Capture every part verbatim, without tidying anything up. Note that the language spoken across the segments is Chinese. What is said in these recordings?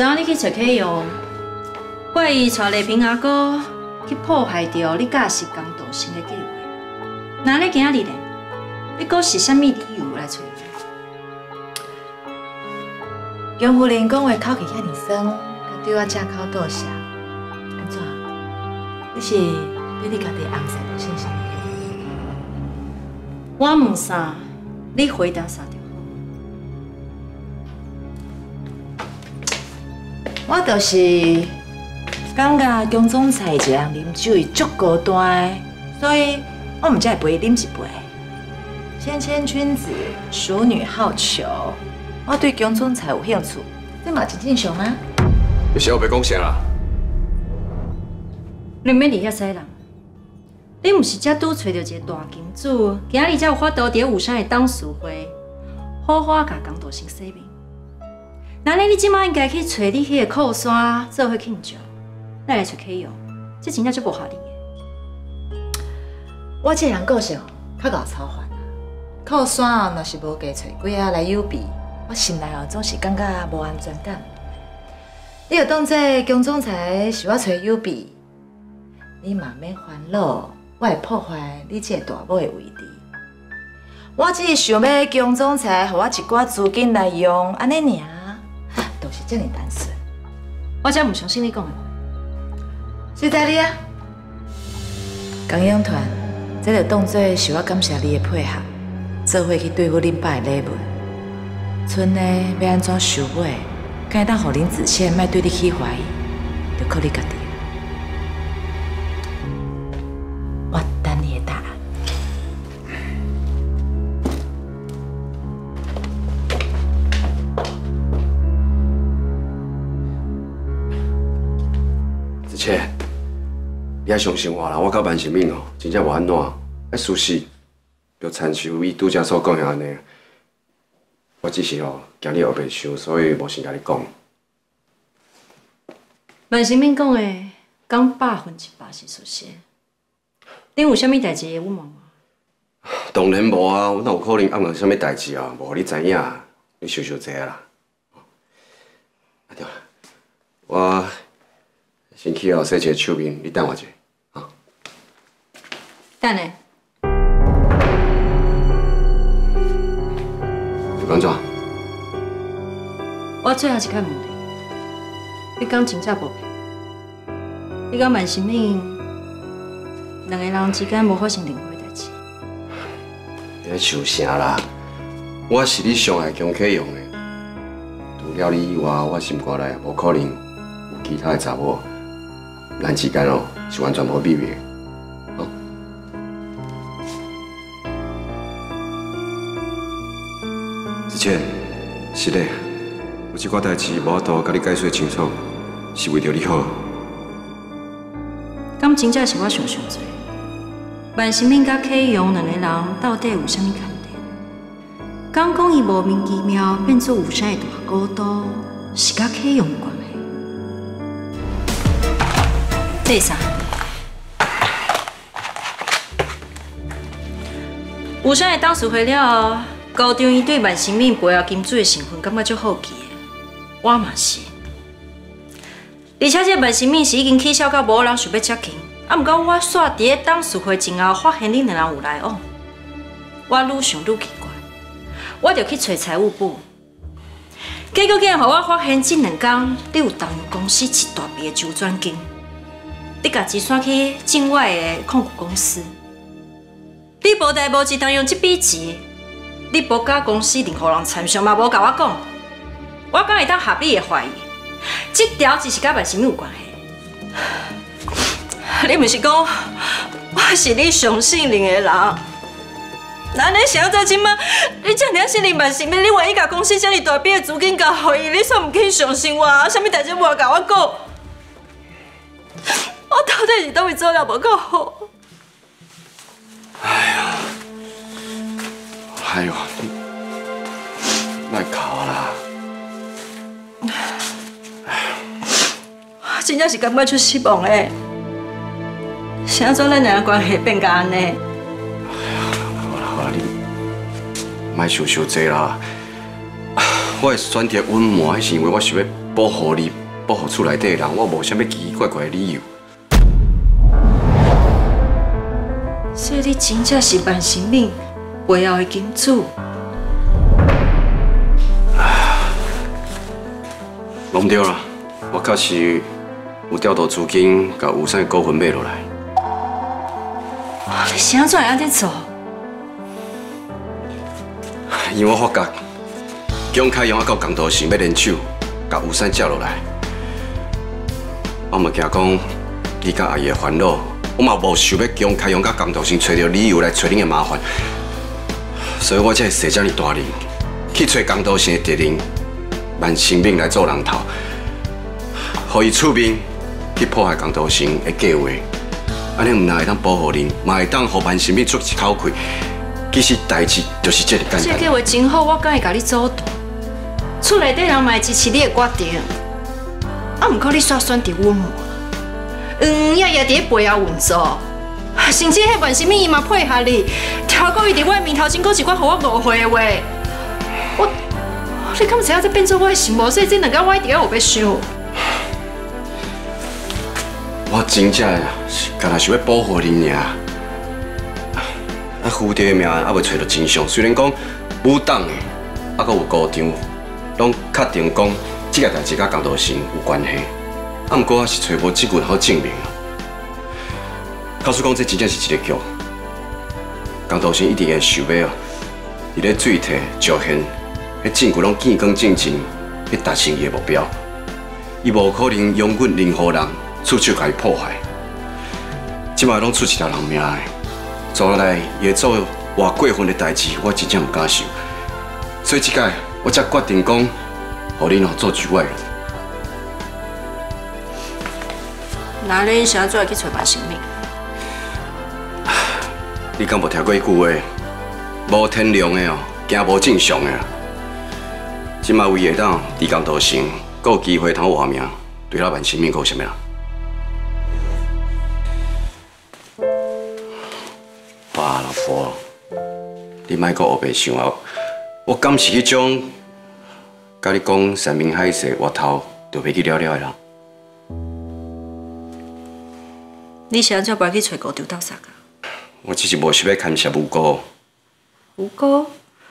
昨昏你去找客用，怪伊带丽萍阿哥去破坏掉你假释江道生的计划。那你今仔日呢？你阁是啥物理由来找伊？ 江夫人讲话口气遐尼酸，佮对我正口倒谢，安怎？你是对你家己红婿无信心？ 我问啥，你回答啥就好。 我就是感觉江总裁一个人啉酒伊足孤单的，所以我唔才会陪伊啉一杯。谦谦君子，淑女好逑。我对江总裁有兴趣，这嘛真正常吗？ 你小白讲啥啦？ 你免理遐西人，你唔是才拄找到一个大金主，今日才有法度伫武山的董事会，好好甲江道生说明。那呢，你即摆应该去找你迄个靠山做伙庆祝，咱来找客用，这真正足无合理的。 我这人个性较搞操烦啊，靠山哦，若是无加找几个来有比。我心内哦总是感觉无安全感。你若当这江总裁是我找有比，你嘛免烦恼，我会破坏你这个大某的位置。我只是想要江总裁给我一寡资金来用，安尼尔，就是这么单纯。 我真唔相信你讲的话。 谁知你啊？江永团，这个当作是我感谢你的配合，做伙去对付恁爸的礼物。剩的要安怎收尾，敢会当互林子倩莫对你起怀疑，就靠你家己。我等你的答案。 子倩，你爱相信我啦，我甲万新敏哦，真正无安怎，爱事实就参照伊拄则所讲的安尼。我只是哦，惊你后袂想，所以无先甲你讲。 万新敏讲的，讲百分之百是属实。恁有啥物代志会问我？ 当然无啊，我哪有可能暗藏啥物代志啊？无互你知影，你想想这啦。啊对啦，我先去哦洗一个手面，你等我一下啊。 等下。 安怎？ 我最后一摆问你，你讲真正无骗？你讲万新敏两个人之间无发生任何代志？ 你想啥啦？我是你上爱强客用的，除了你以外，我心肝内无可能有其他的查某，咱之间哦是完全无秘密的。子倩，是嘞，有一寡代志无法度甲你解释清楚，是为着你好。 敢真正是我想象多？万新敏甲客用两个人到底有啥物牵连？敢讲伊莫名其妙变做有啥的大股东，是甲客用有关系？这是啥？有啥的董事会了后？高长伊对万新敏背后金主的身份感觉足好奇的，我嘛是。而且这万新敏是已经起笑到无人想要接近，啊，毋过我煞伫个董事会前后发现恁两人有来往，我愈想愈奇怪，我就去找财务部，结果竟然互我发现这两天你有动用公司一大笔的周转金，你家己选去境外的控股公司，你无代无志动用这笔钱。你无甲公司任何人参详，嘛无甲我讲，我敢会当合理的怀疑，这条只是甲万新敏有关系。你毋是讲我是你上信任的人？那你想到即摆，你这样信任万新敏，你万一甲公司这么大笔的资金交予伊，你煞唔去相信我啊？啥物代志无甲我讲？我到底是倒位做了无够好？ 哎呀！哎呦，莫哭啦！ 我真正是感觉出失望诶，是安怎咱两个关系变甲安尼？ 哎呀，好啦好啦，你莫想伤济啦。 我会选择隐瞒，迄是因为我想要保护你，保护厝内底的人，我无啥物奇奇怪怪的理由。 所以你真正是万生命背后的金主？ 拢对啦，我确实有调度资金，甲有产的股份买落来。 你是安怎会安尼做？ 因为我发觉江凯阳啊，到江道成要联手，甲有产接落来。我嘛惊讲你甲阿姨的烦恼，我嘛无想要江凯阳甲江道成找到理由来找恁的麻烦，所以我才会设遮尔大人去找江道成的敌人万生命来做人头，互伊出面去破坏江道成的计划。安尼唔但会当保护恁，嘛会当互万生命出一口气。其实代志就是这么简单。 这计划真好，我敢会甲你阻挡。厝内底人嘛会支持你的决定，啊，毋过你煞选择隐瞒，嗯，也也伫背后运作，甚至迄万生命伊嘛配合你，超过伊伫我面头前讲一寡互我误会的话，我，你敢知影这变做我的心魔？所以这两个我一定要有要想。 我真正是干那想要保护恁尔。啊，蝴蝶的命还未找到真相，虽然讲武党的，啊，阁有高长，拢确定讲这个代志甲江道成有关系，啊，毋过我是找无证据好证明啊。告诉讲这真正是一个局，江道成一定会想要啊，伊咧水体、石现，迄证据拢见光正正，去达成伊的目标。伊无可能容忍任何人出手甲伊破坏，即摆拢出一条人命的。将来伊会做偌过分的代志，我真正唔敢想。所以即届我才决定讲，互恁哦做局外人。 那恁是安怎去找万生命？ 你敢无听过一句话？无天良的哦，行无正常的。即摆为会当伫江道成，阁有机会通活命，对咱万生命阁有啥物啊？爸，老婆，你莫阁黑白想啊！我敢是迄种，甲你讲山明海誓，我头就袂去了了的人。 你是安怎不去找高丢斗相啊？ 我只是无想要牵涉吴哥。 吴哥，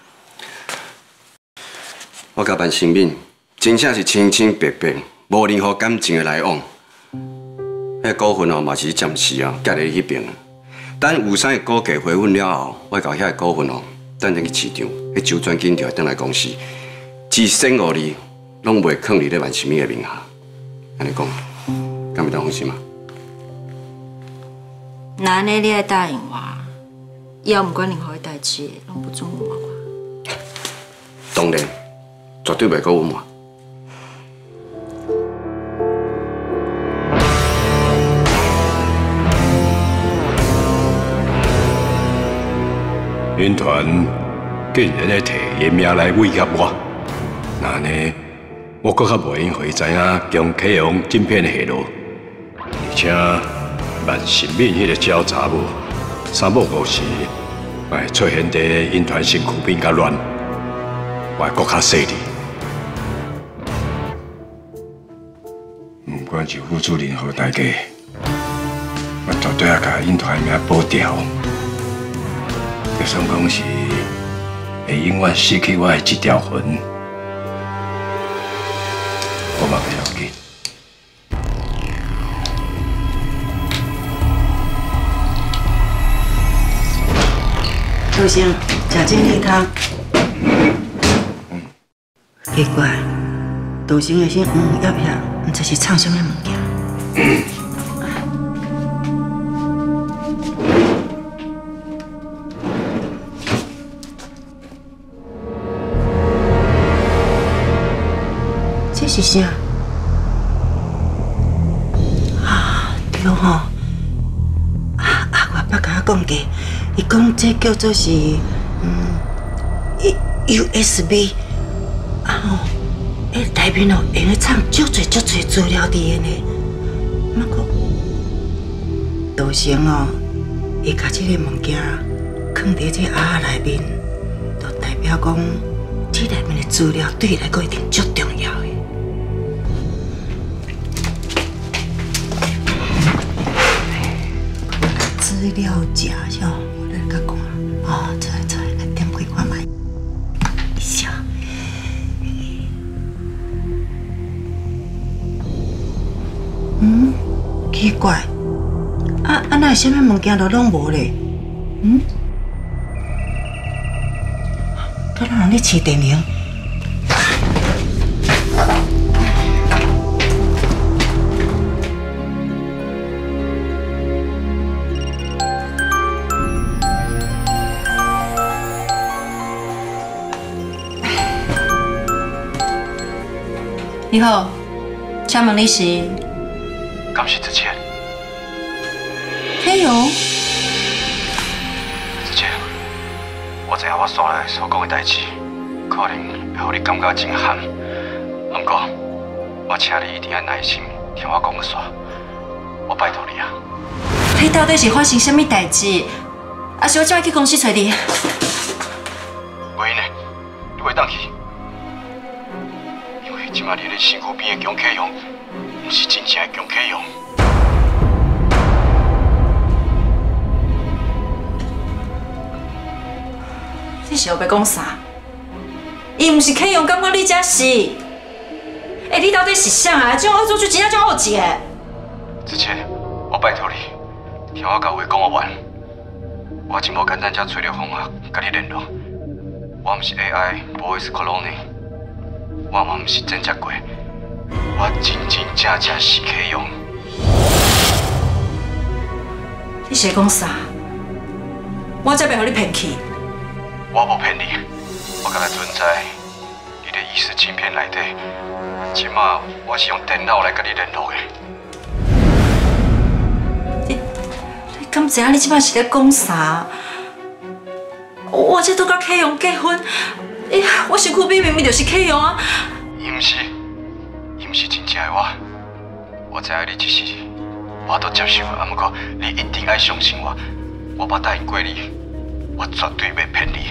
我甲万生命真正是清清白白，无任何感情的来往。迄股份哦，嘛是暂时啊，夹在迄边。等有产的股价回稳了后，我甲遐个股份哦，等阵去市场，迄周转紧就会转来公司，一生互你，拢袂囥伫咧万生命的名下。安尼讲，敢袂当放心吗？ 那安尼你爱答应我，以后毋管任何的代志，拢不准瞒我。 当然，绝对袂阁隐瞒。 军团竟然咧摕伊命来威胁我，那呢，我搁较袂用互伊知影江启阳晶片的下落，而且万神敏迄个鸟查某，三不五时会出现伫因团身躯边甲乱，我会搁较细腻。不管是副主任或大家，我绝对要甲因团命保掉。就算讲是会永远失去我的这条魂，我嘛袂要紧。 杜生，食这个汤。嗯。奇怪，杜生的声嗯要遐，毋知是唱什么物件。嗯。这是啥？啊，对吼。啊啊！我捌甲我讲过，伊讲这叫做是嗯 U S B， 啊吼，迄内面哦用咧藏足侪足侪资料伫个呢。不过，杜生哦，伊甲这个物件放伫这盒内面，就代表讲这内面的资料对伊来讲一定足重要的。资料夹哟，我来甲看。哦，出来出来，来点开看卖。一下。嗯，奇怪，啊啊，那什么物件都拢无咧？嗯？敢若人咧试电铃？ 你好，请问你是？ 敢是之前？ 黑勇。 之前，我知影我所来所讲的代志，可能会予你感觉真寒。不过，我请你一定要耐心听我讲个煞，我拜托你啊！ 你到底是发生什么代志？还是我叫你去公司找你？ 袂呢，你袂当去。即马你咧身躯边的姜启勇，毋是真正的姜启勇。 你是要讲啥？伊毋是启勇，感觉你才是。哎，你到底是啥啊？这种恶作剧真正就恶极的。 之前，我拜托你，听我甲话讲完。我真无简单，才找到方法甲你联络。我毋是 A I voice clone。我嘛毋是真正过，我真真正正是启勇。 你是讲啥？我才袂互你骗去。 我无骗你，我敢若存在你的意识晶片内底。即马我是用电脑来甲你联络的。 你你敢知影你即马是咧讲啥？我这都甲启勇结婚。哎呀，我身躯边明明就是启勇啊！ 伊毋是，伊毋是真正的我。我知影你一时，我都接受啊。不过你一定要相信我，我捌答应过你，我绝对袂骗你。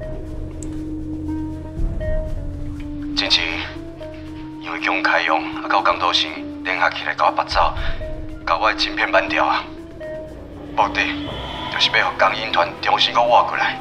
之前因为姜启勇啊，甲江道生联合起来，甲我拔走，甲我的晶片扳掉啊。目的就是要互江鹰团重新甲挖过来。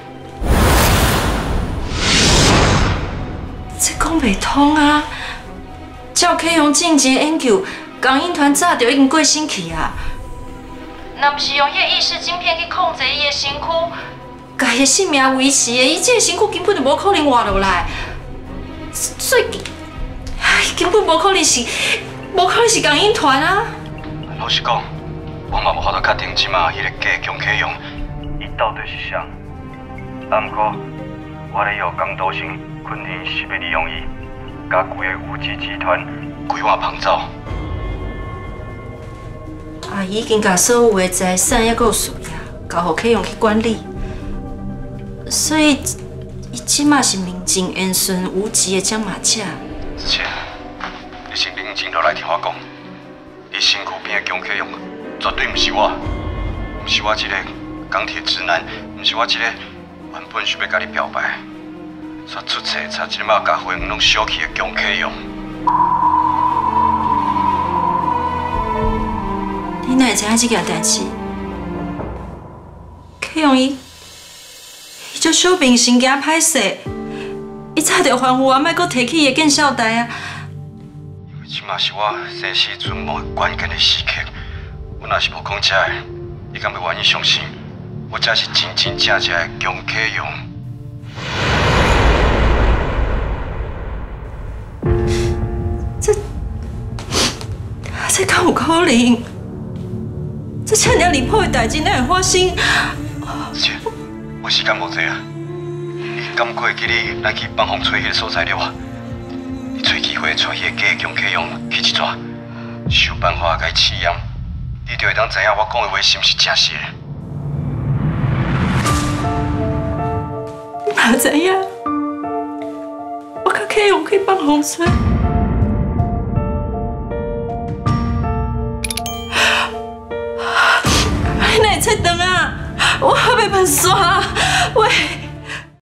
这讲袂通啊！照启勇进前研究，江鹰团早就已经过身去啊。若不是用迄个意识晶片去控制伊的身躯，甲伊的性命维持的，伊这个身躯根本就无可能活落来。所以，根本无可能是，无可能是江鹰团啊！ 老实讲，我嘛无法度确定即马迄个假姜启勇，伊到底是啥？啊，不过我咧有江道生。昆天是要利用伊，甲规个无极集团规划绑走。 啊，已经甲所有的财产也有数业，交互启勇去管理。所以，伊即马是名正言顺、无极的蒋马甲。 之前，你先冷静落来听我讲，你身躯边的姜启勇绝对毋是我，毋是我一个钢铁直男，毋是我一个原本想要甲你表白。煞出册，差即马甲花园拢烧去的姜启勇。 你哪会知影这件代志？启勇伊，伊做小病神经歹势，伊早着还我，莫阁提起伊的见笑台啊！ 因为即马是我生死存亡关键的时刻，我若是无讲这个，你敢会愿意相信我才是真真正正的姜启勇？ 这敢有可能？这遮尔离谱的代志哪会发生？ 姐，我时间无多啊，你敢过会记你咱去放风吹迄个所在了啊？你找机会带迄个假姜启勇去一抓，想办法甲伊试验，你就会当知影我讲的话是毋是真实的。 你哪知影？我甲启勇去放风吹。你哪会册断啊？我还袂笨煞，喂！